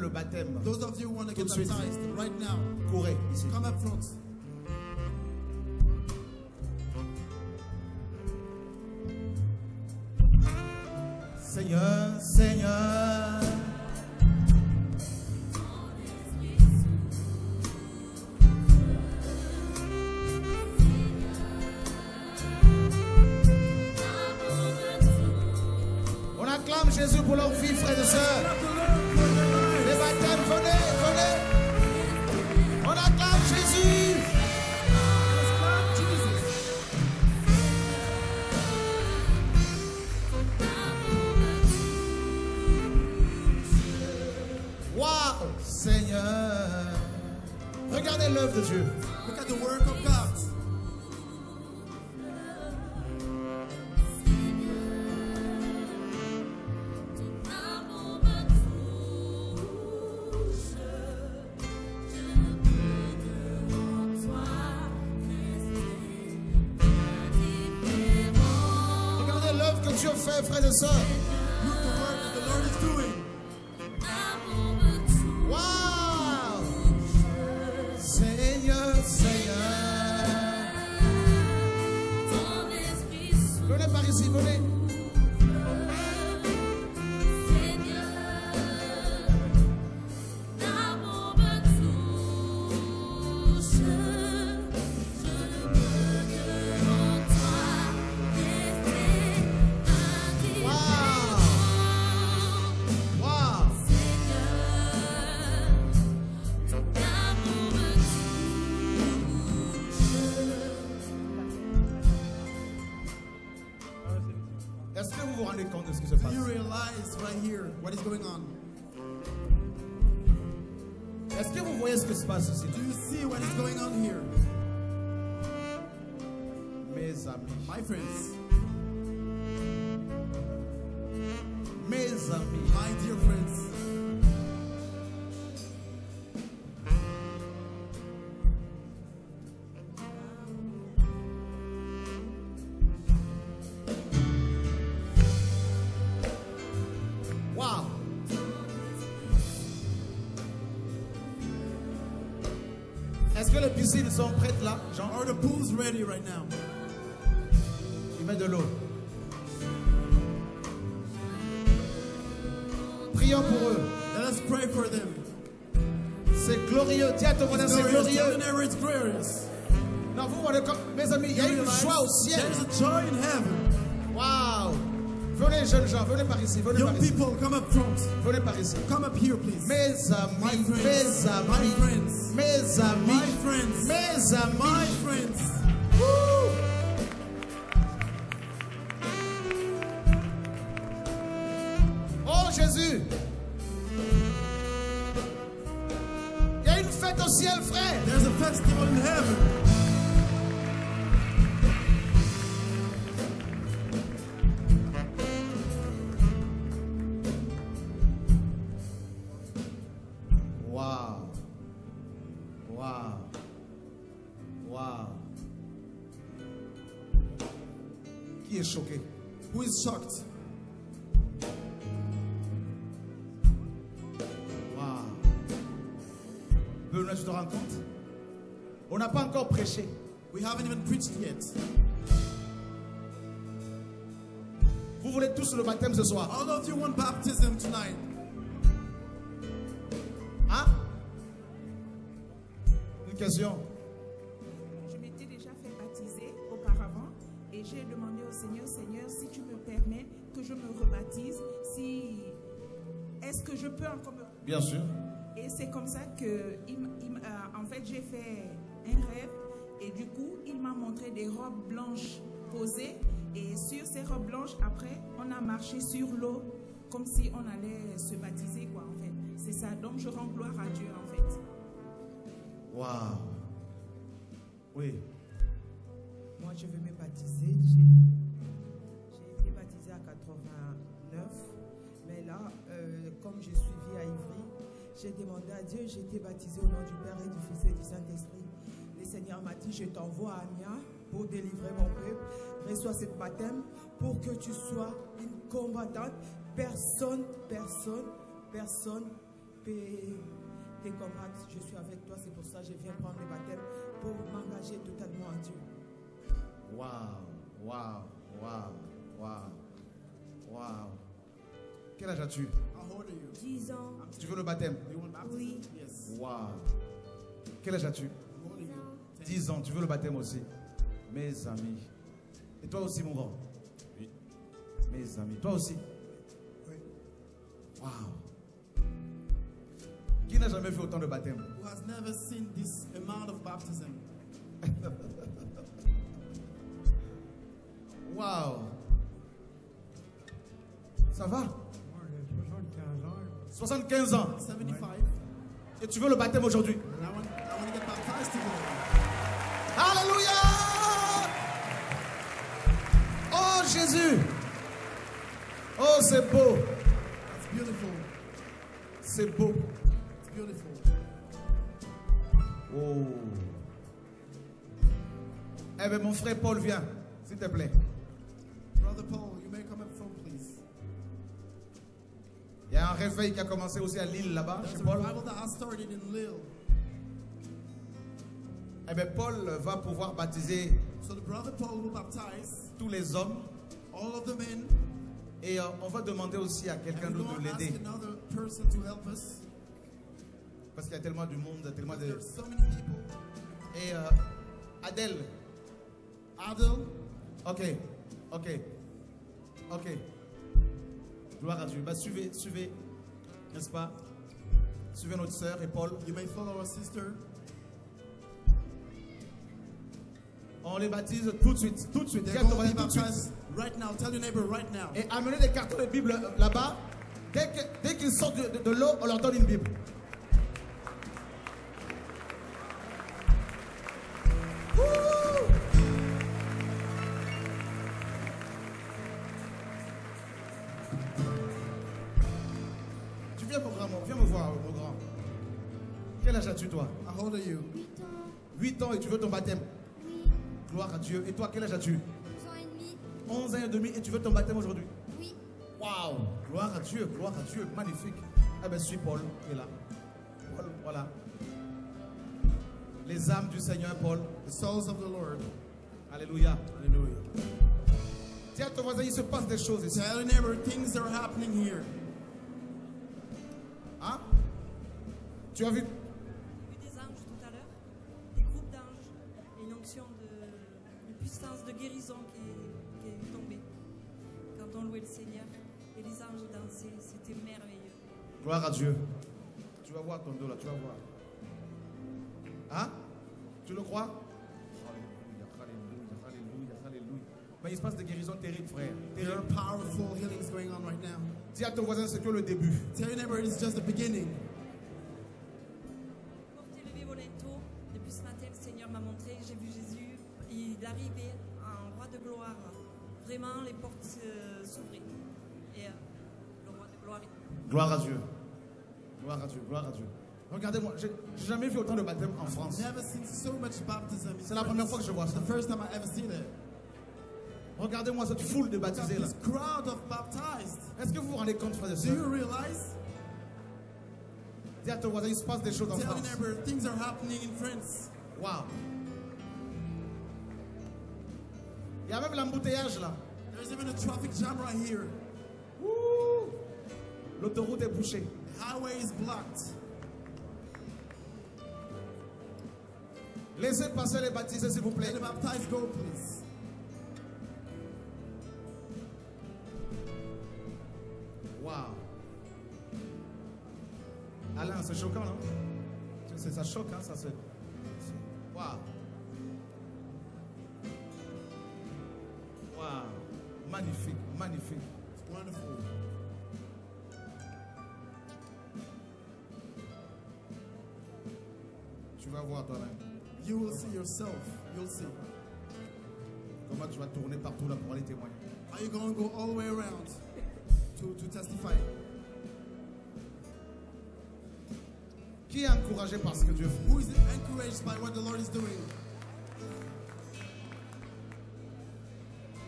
le baptême, Those of you who want to get Tout de suite. baptized right now, courez ici. come up front. Seigneur, Seigneur. On acclame Jésus pour leur vie, frères et sœurs. Les baptêmes, venez, venez. On acclame Jésus. Waouh, Seigneur. Regardez l'œuvre de Dieu. Look at the work of God. Regardez l'œuvre que Dieu fait, frères et sœurs. Look the work that the Lord is doing. Waouh, Seigneur, Seigneur. Venez par ici, venez. Waouh, waouh. Est-ce que vous vous rendez compte de ce qui se passe? You realize right here what is going on. Est-ce que vous voyez ce qui se passe ici? Do you see what is going on here? Mes amis, My friends, mes amis, my dear friends, waouh. Est-ce que les piscines sont prêtes là, Jean? are the pools ready right now? Il met de l'eau. Prions pour eux. Let us pray for them. C'est glorieux. Dis à ton voisin, c'est glorieux. Ordinary, it's glorious. Non, vous voyez comme, mes amis, il y a You une realize joie au ciel. there's a joy in heaven. Waouh. Venez, jeunes gens, venez par ici, venez par Young ici. people, come up front. Venez par ici. Come up here, please. Mes amis, My mes friends, amis, my friends, mes amis, my friends, mes amis. my friends. Wouh. Oh Jésus. Il y a une fête au ciel, frère. There's a festival in heaven. Waouh. Waouh. Waouh. Qui est choqué? Who is shocked? Waouh. Benoît, tu te rends compte? On n'a pas encore prêché. We haven't even preached yet. Vous voulez tous le baptême ce soir? All of you want baptism tonight. Hein? Une question. Je m'étais déjà fait baptiser auparavant et j'ai demandé au Seigneur, Seigneur, si tu me permets que je me rebaptise, est-ce que je peux encore me... Bien sûr. Et c'est comme ça que, en fait, j'ai fait un rêve et du coup, il m'a montré des robes blanches posées et sur ces robes blanches, après, on a marché sur l'eau comme si on allait se baptiser, quoi, en fait. C'est ça. Donc, je rends gloire à Dieu, en fait. Waouh. Oui. Moi, je veux me baptiser. J'ai été baptisée à 89. Mais là, comme je suis vie à Ivry, j'ai demandé à Dieu, j'ai été baptisée au nom du Père et du Fils et du Saint-Esprit. Le Seigneur m'a dit, je t'envoie à Amiens pour délivrer mon peuple. Reçois ce baptême pour que tu sois une combattante. Personne tes commandes, je suis avec toi, c'est pour ça que je viens prendre le baptême pour m'engager totalement en Dieu. Waouh, waouh, waouh, waouh, waouh. Quel âge as-tu? How old are you? 10 ans. Tu veux le baptême? You want baptism? Oui. Yes. Waouh. Quel âge as-tu? How old are you? 10 ans. Tu veux le baptême aussi? Mes amis. Et toi aussi, mon grand? Oui. Mes amis. Toi aussi? Oui. Waouh. Qui n'a jamais fait autant de baptême? Who has never seen this amount of baptism? Waouh. Ça va? Moi, j'ai 75 ans. 75 ans. 75. Et tu veux le baptême aujourd'hui? And I want to get baptized today. Alléluia! Oh Jésus! Oh, c'est beau! That's beautiful. C'est beau. It's beautiful. Oh. Eh bien, mon frère Paul, viens, s'il te plaît. Brother Paul, you may come up front, please. Il y a un réveil qui a commencé aussi à Lille, là-bas, There's chez a Paul. revival that has started in Lille. Eh bien, Paul va pouvoir baptiser So the brother Paul will baptize tous les hommes. all of the men. Et on va demander aussi à quelqu'un And we're d'autre going de to ask l'aider. another person to help us. Parce qu'il y a tellement de monde, tellement de... There's so many people. Et Adèle. Adel, Ok. Ok. Ok. Gloire à Dieu. Bah, suivez, n'est-ce pas? Suivez notre sœur et Paul. you may follow our sister. On les baptise tout de suite. Tout de suite. They're Viens te going to be tout de suite. baptized right now. Tell your neighbor right now. Et amenez des cartons de Bible là-bas. Dès qu'ils sortent de l'eau, on leur donne une Bible. Wouh! Tu viens, mon grand, viens me voir, mon grand. Quel âge as-tu, toi? How old are you? 8 ans et tu veux ton baptême? Oui, Gloire à Dieu. Et toi, quel âge as-tu? 11 ans et demi. 11 ans et demi et tu veux ton baptême aujourd'hui? Oui, Waouh! Gloire à Dieu, magnifique. Eh bien, suis Paul, qui est là. Paul, voilà. Les âmes du Seigneur, Paul. The souls of the Lord. Alléluia. Hallelujah. Tiens, ton voisin, il se passe des choses ici. Tell your neighbor things are happening here. Hein? Tu as vu? J'ai vu des anges tout à l'heure, des groupes d'anges, et une onction de puissance de guérison qui est tombée. Quand on louait le Seigneur et les anges dansaient, c'était merveilleux. Gloire à Dieu. Tu vas voir ton dos là, tu vas voir. Hein? Tu le crois? Alléluia, alléluia, alléluia, alléluia. Mais il se passe des guérisons terribles, frère. There are Terribles. powerful healings going on right now. Dis à ton voisin, c'est que le début. Tell your neighbor it's just the beginning. Portez levé vos linteaux. Depuis ce matin, le Seigneur m'a montré, j'ai vu Jésus, il arrivait en roi de gloire. Vraiment, les portes s'ouvraient. Et le roi de gloire est... Gloire à Dieu. Gloire à Dieu, gloire à Dieu. Regardez-moi, j'ai jamais vu autant de baptêmes en France. Never seen so much baptism. in C'est la France. première fois que je vois ça. The first time I ever seen it. Regardez-moi cette foule de Look at baptisés là. this crowd of baptized. Est-ce que vous vous rendez compte, frères et Do you sœurs? realize? Dis à ton voisin, il se passe des choses en Tell your France. neighbor things are happening in France. Waouh. Il y a même l'embouteillage là. There's even a traffic jam right here. Ouh. L'autoroute est bouchée. The highway is blocked. Laissez passer les baptisés, s'il vous plaît. Let the baptized go, please. Waouh. Alain, c'est choquant, non? Ça choque, hein? Ça, waouh. Waouh. Magnifique, magnifique. It's wonderful. Tu vas voir toi-même. You will see yourself. You'll see. Comment tu vas tourner partout là pour aller témoigner. Are you going to go all the way around to testify? Qui est encouragé par ce que Dieu fait? Who is encouraged by what the Lord is doing?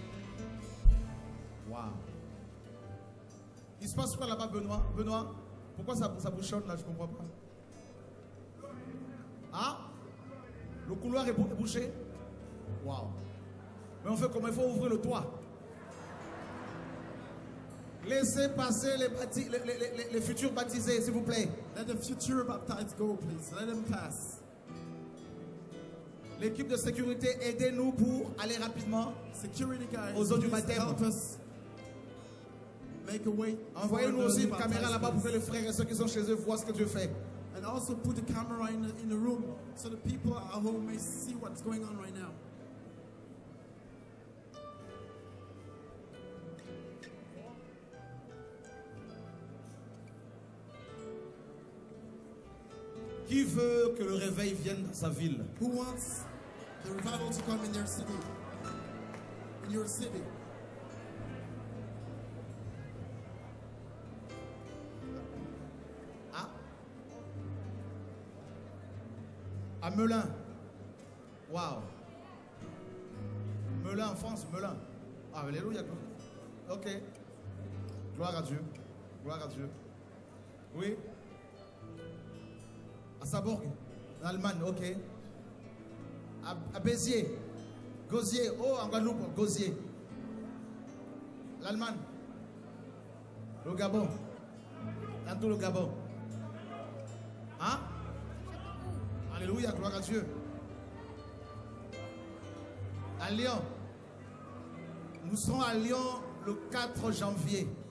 Waouh. Il se passe quoi là-bas, Benoît? Benoît, Pourquoi ça bouchonne là? Je ne comprends pas. Ah? Le couloir est bouché? Waouh. Mais on fait comment? Il faut ouvrir le toit. Laissez passer les futurs baptisés, s'il vous plaît. Let the future baptized go, please. Let them pass. L'équipe de sécurité, aidez-nous pour aller rapidement Security guys, aux eaux du please baptême. help us make a way. Envoyez-nous for aussi the une caméra là-bas pour que les frères et ceux qui sont chez eux voient ce que Dieu fait. And also put the camera in the room so the people at home may see what's going on right now. Qui veut que le réveil vienne dans sa ville? Who wants the revival to come in their city? In your city. Ah? À Melun. Waouh. Melun en France, Melun. Ah, alléluia. Ok. Gloire à Dieu. Gloire à Dieu. Oui. À Saborg, en Allemagne, ok. À Béziers, Gosier, oh, en Guadeloupe, Gosier. L'Allemagne, le Gabon, dans tout le Gabon. Hein? Alléluia, gloire à Dieu. À Lyon, nous serons à Lyon le 4 janvier.